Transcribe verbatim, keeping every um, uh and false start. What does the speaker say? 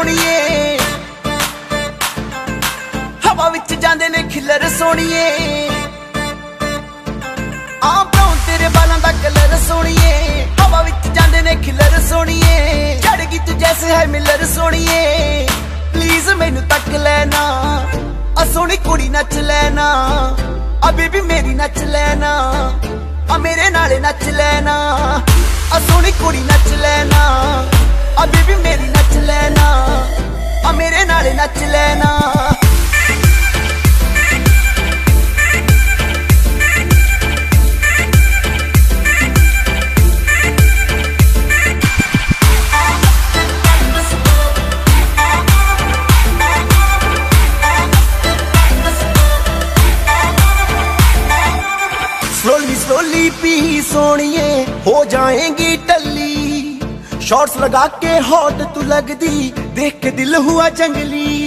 सोनिए, हवा विच जांदे ने खिलर सोनिए। आ ब्राउन तेरे बालों दा कलर सोनिए, हवा विच जांदे ने खिलर सोनिए। चढ़ गई तू जैसे है मिलर सोनिए, प्लीज मैनू तक लेना। आ सोनी कुड़ी नच लेना, आ बेबी मेरी नच लेना, आ मेरे नाले नच लेना। आ सोनी कुड़ी नच लेना, आ बेबी मेरी नच लेना, आ मेरे नाले नच लेना। स्लोली स्लोली पी सोनिए, हो जाएंगी टल्ली। शॉर्ट्स लगा के हॉट तू लगदी, देख के दिल हुआ जंगली।